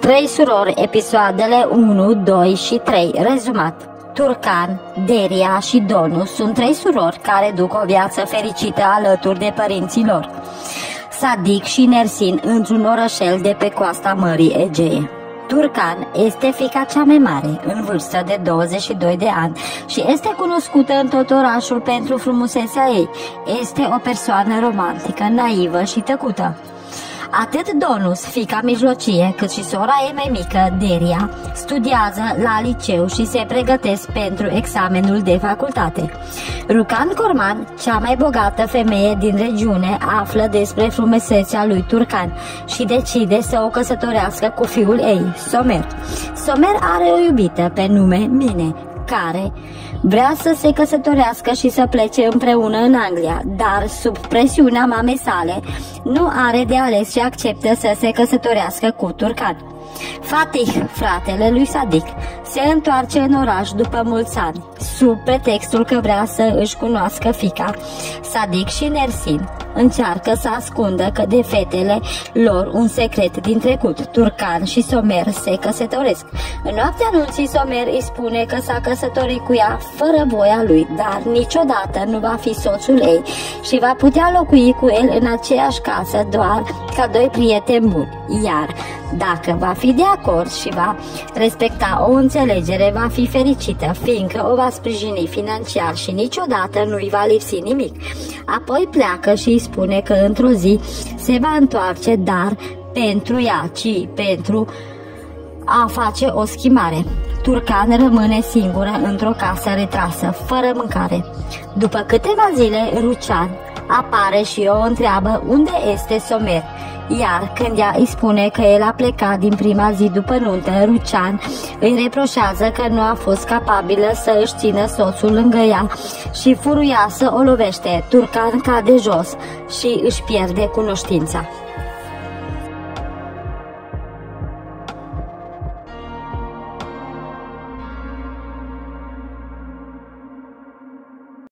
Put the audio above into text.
Trei surori, episoadele 1, 2 și 3, rezumat. Turcan, Deria și Donu sunt trei surori care duc o viață fericită alături de părinții lor, Sadik și Nersin, într-un orășel de pe coasta Mării Egee. Turcan este fiica cea mai mare, în vârstă de 22 de ani, și este cunoscută în tot orașul pentru frumusețea ei. Este o persoană romantică, naivă și tăcută. Atât Donus, fiica mijlocie, cât și sora ei mai mică, Deria, studiază la liceu și se pregătesc pentru examenul de facultate. Rucan Corman, cea mai bogată femeie din regiune, află despre frumusețea lui Turcan și decide să o căsătorească cu fiul ei, Somer. Somer are o iubită pe nume Mine, care vrea să se căsătorească și să plece împreună în Anglia, dar sub presiunea mamei sale nu are de ales și acceptă să se căsătorească cu Turcan. Fatih, fratele lui Sadik, se întoarce în oraș după mulți ani, sub pretextul că vrea să își cunoască fiica. Sadik și Nersin încearcă să ascundă că de fetele lor un secret din trecut. Turcan și Somer se căsătoresc. În noaptea anunții, Somer îi spune că s-a căsătorit cu ea fără voia lui, dar niciodată nu va fi soțul ei și va putea locui cu el în aceeași casă doar ca doi prieteni buni. Iar dacă va fi de acord și va respecta o înțelegere, va fi fericită, fiindcă o va sprijini financiar și niciodată nu îi va lipsi nimic. Apoi pleacă și îi spune că într-o zi se va întoarce, dar pentru ea, ci pentru a face o schimbare. Turcan rămâne singură într-o casă retrasă, fără mâncare. După câteva zile, Rucan apare și o întreabă unde este Somer. Iar când ea îi spune că el a plecat din prima zi după nuntă, Rucan îi reproșează că nu a fost capabilă să își țină soțul lângă ea și furioasă o lovește. Turcan cade jos și își pierde cunoștința.